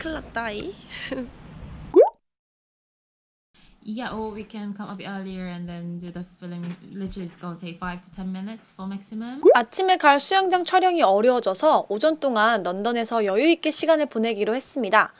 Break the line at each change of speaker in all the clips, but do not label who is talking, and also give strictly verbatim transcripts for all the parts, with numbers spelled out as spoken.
큰일 났다 이.
Yeah, or we can come a bit earlier and then do the filming. Literally, it's gonna take five to ten minutes for maximum.
아침에 갈 수영장 촬영이 어려워져서 오전 동안 런던에서 여유 있게 시간을 보내기로 했습니다.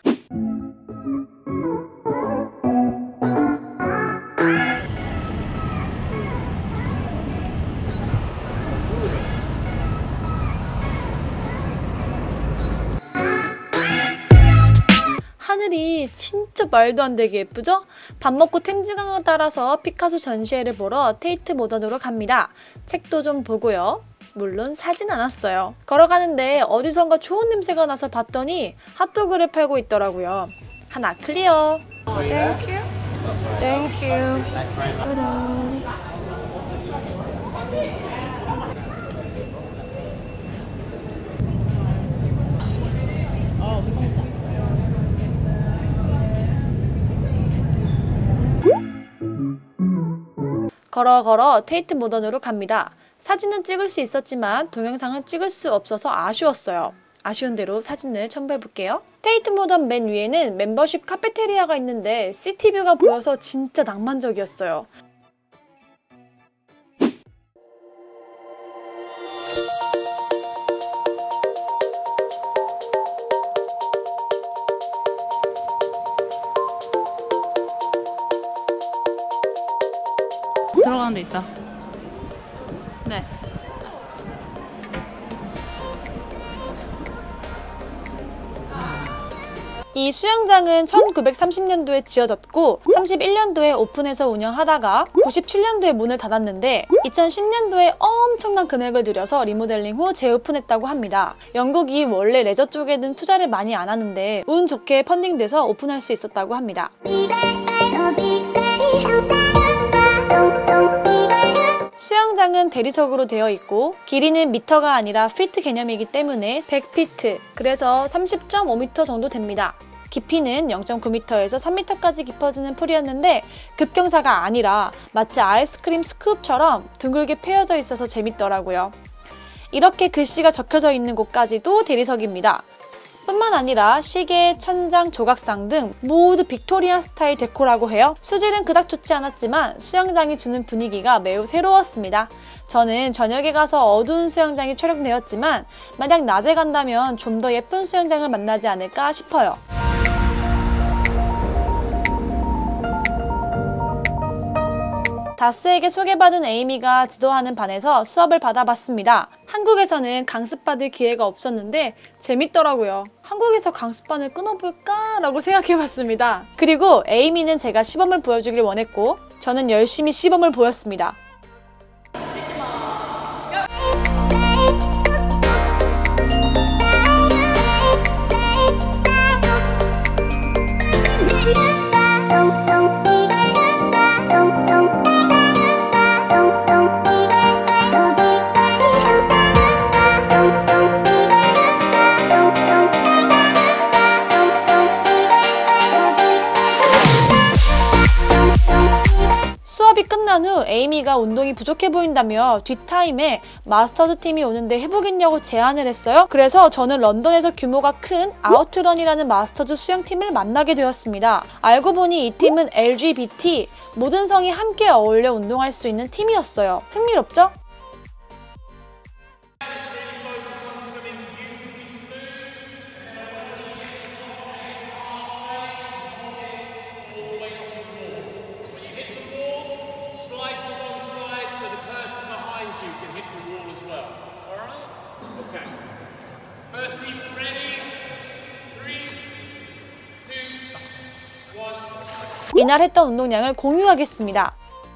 하늘이 진짜 말도 안 되게 예쁘죠? 밥 먹고 템즈강을 따라서 피카소 전시회를 보러 테이트 모던으로 갑니다. 책도 좀 보고요. 물론 사진 않았어요. 걸어가는데 어디선가 좋은 냄새가 나서 봤더니 핫도그를 팔고 있더라고요. 하나 클리어.
Thank you. Thank you.
걸어 걸어 테이트 모던으로 갑니다. 사진은 찍을 수 있었지만 동영상은 찍을 수 없어서 아쉬웠어요. 아쉬운 대로 사진을 첨부해볼게요. 테이트 모던 맨 위에는 멤버십 카페테리아가 있는데 시티뷰가 보여서 진짜 낭만적이었어요.
들어가는 데 있다. 네.
이 수영장은 천구백삼십 년도에 지어졌고 삼십일 년도에 오픈해서 운영하다가 구십칠 년도에 문을 닫았는데 이천십 년도에 엄청난 금액을 들여서 리모델링 후 재오픈했다고 합니다. 영국이 원래 레저 쪽에는 투자를 많이 안 하는데 운 좋게 펀딩돼서 오픈할 수 있었다고 합니다. 수영장은 대리석으로 되어 있고 길이는 미터가 아니라 피트 개념이기 때문에 백 피트, 그래서 삼십 점 오 미터 정도 됩니다. 깊이는 영 점 구 미터에서 삼 미터까지 깊어지는 풀이었는데 급경사가 아니라 마치 아이스크림 스쿱처럼 둥글게 패여져 있어서 재밌더라고요. 이렇게 글씨가 적혀져 있는 곳까지도 대리석입니다. 뿐만 아니라 시계, 천장, 조각상 등 모두 빅토리안 스타일 데코라고 해요. 수질은 그닥 좋지 않았지만 수영장이 주는 분위기가 매우 새로웠습니다. 저는 저녁에 가서 어두운 수영장이 촬영되었지만 만약 낮에 간다면 좀 더 예쁜 수영장을 만나지 않을까 싶어요. 다스에게 소개받은 에이미가 지도하는 반에서 수업을 받아봤습니다. 한국에서는 강습받을 기회가 없었는데 재밌더라고요. 한국에서 강습반을 끊어볼까? 라고 생각해봤습니다. 그리고 에이미는 제가 시범을 보여주길 원했고 저는 열심히 시범을 보였습니다. 수업이 끝난 후 에이미가 운동이 부족해 보인다며 뒷타임에 마스터즈 팀이 오는데 해보겠냐고 제안을 했어요. 그래서 저는 런던에서 규모가 큰 아우트런이라는 마스터즈 수영팀을 만나게 되었습니다. 알고 보니 이 팀은 엘지비티, 모든 성이 함께 어울려 운동할 수 있는 팀이었어요. 흥미롭죠? 이날 했던 운동량을 공유하겠습니다.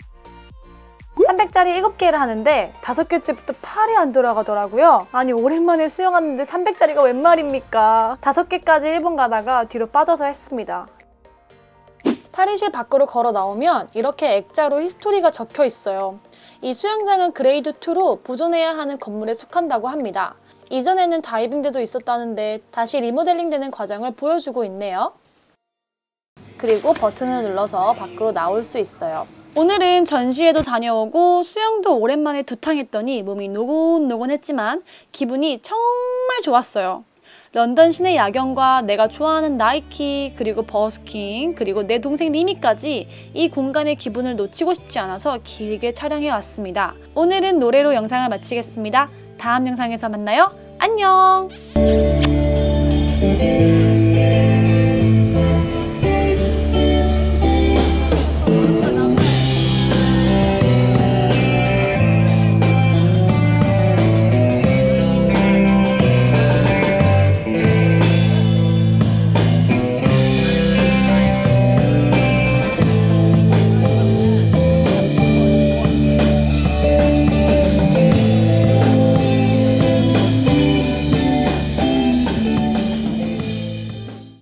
삼백짜리 일곱 개를 하는데 다섯 개째부터 팔이 안 돌아가더라고요. 아니 오랜만에 수영하는데 삼백짜리가 웬 말입니까? 다섯 개까지 일본 가다가 뒤로 빠져서 했습니다. 탈의실 밖으로 걸어 나오면 이렇게 액자로 히스토리가 적혀 있어요. 이 수영장은 그레이드 이로 보존해야 하는 건물에 속한다고 합니다. 이전에는 다이빙대도 있었다는데 다시 리모델링 되는 과정을 보여주고 있네요. 그리고 버튼을 눌러서 밖으로 나올 수 있어요. 오늘은 전시회도 다녀오고 수영도 오랜만에 두탕 했더니 몸이 노곤노곤했지만 기분이 정말 좋았어요. 런던 시내 야경과 내가 좋아하는 나이키, 그리고 버스킹, 그리고 내 동생 리미까지 이 공간의 기분을 놓치고 싶지 않아서 길게 촬영해 왔습니다. 오늘은 노래로 영상을 마치겠습니다. 다음 영상에서 만나요. 안녕!